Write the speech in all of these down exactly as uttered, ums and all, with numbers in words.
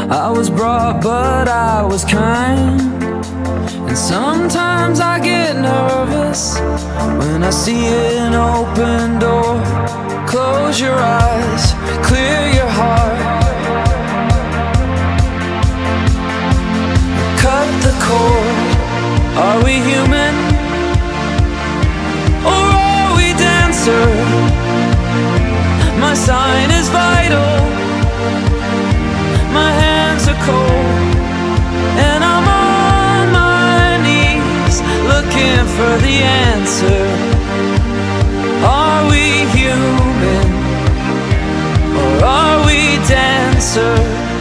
I was brought, but I was kind. And sometimes I get nervous when I see an open door. Close your eyes, clear your heart. Cut the cord. Are we human? Or are we dancer? My sign is vital. My hands are cold, and I'm on my knees looking for the answer. Are we human, or are we dancer?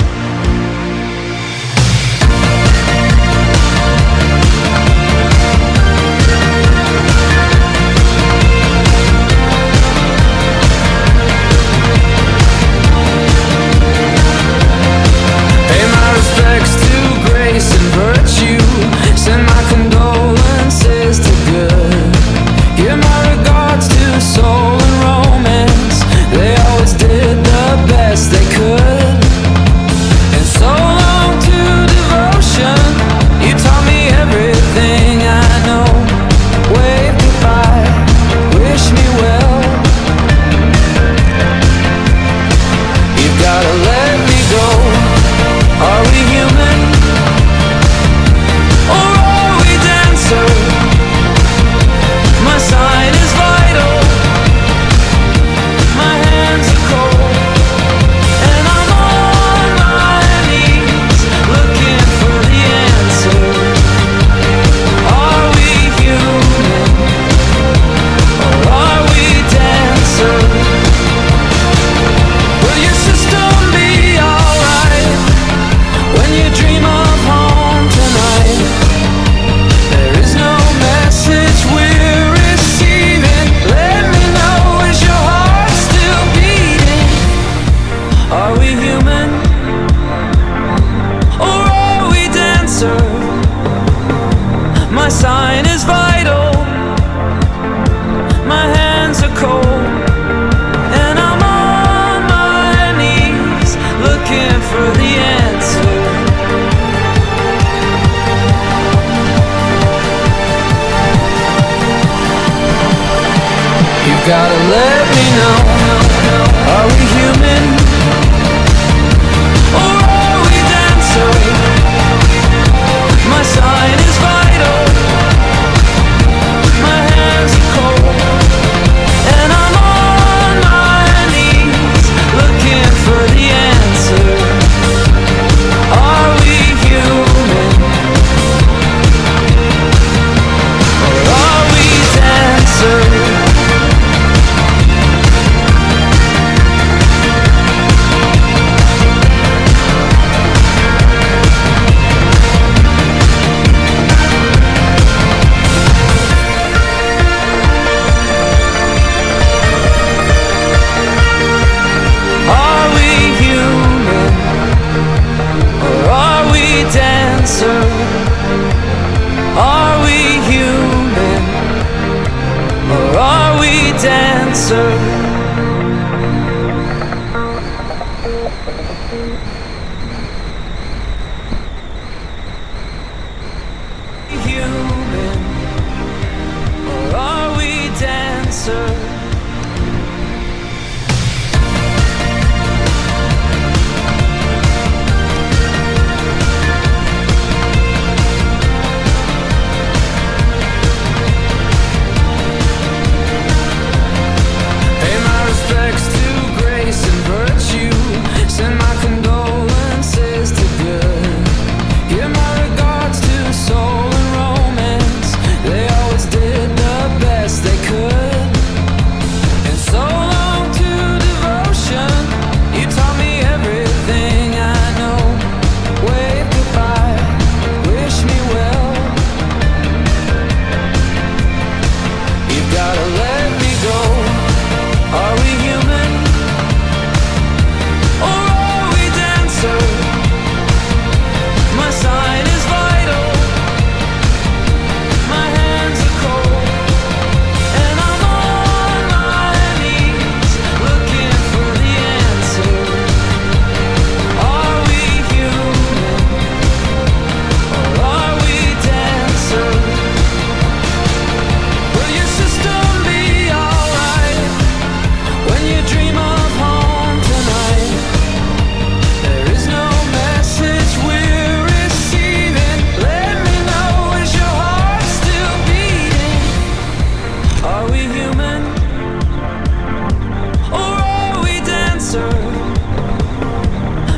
And virtue, send my condolences to good. Give my regards to soul and romance. They always did the best they could. And so long to devotion. You taught me everything I know. Wave goodbye, wish me well. You've gotta let me go. Are we human? My sign is vital. My hands are cold, and I'm on my knees looking for the answer. Are we human, or are we dancer? Will your system be alright when you dream of home tonight? There is no message we're receiving. Let me know, is your heart still beating? Are we human, or are we dancer? My sign is vital. My hands are cold, and I'm on my knees looking for the answer. You've gotta let me know. Are we human, or are we dancer? My sign is vital. My hands are cold, and I'm on my knees looking for the answer. Are we human, or are we dancer? Are we human, or are we dancer? Human, or are we dancer? Send my condolences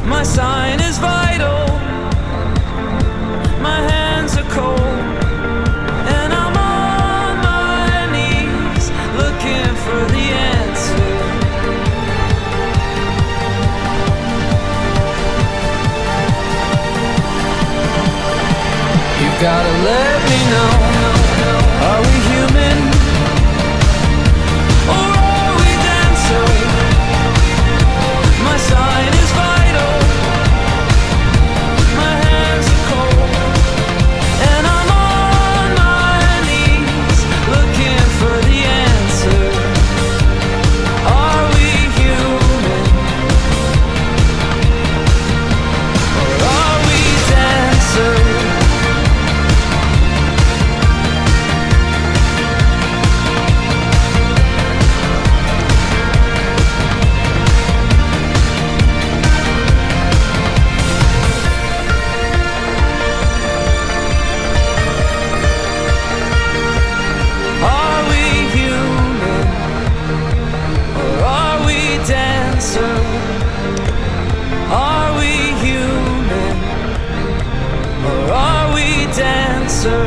My sign is vital. My hands are cold, and I'm on my knees looking for the answer. You've gotta let me know, are we human or are we dancer? My sign is vital. My hands are cold, and I'm on my knees looking for the answer. Are we human or are we dancer? Are we human or are we dancer?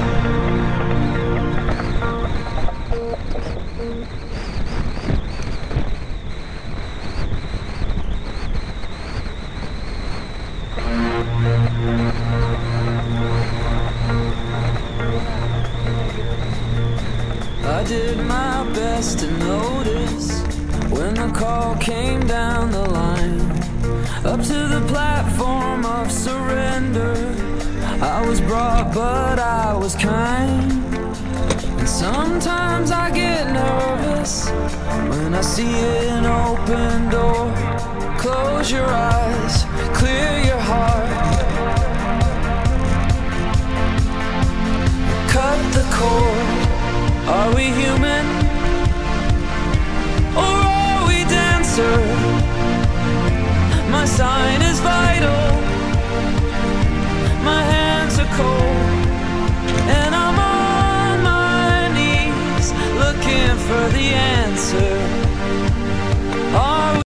I did my best to notice when the call came down the line, up to the platform of surrender. I was brought, but I was kind. And sometimes I get nervous when I see an open door. Close your eyes, clear your heart, cut the cord. Are we human or are we dancer? My sign is vital. My hands are cold, and I'm on my knees looking for the answer. Are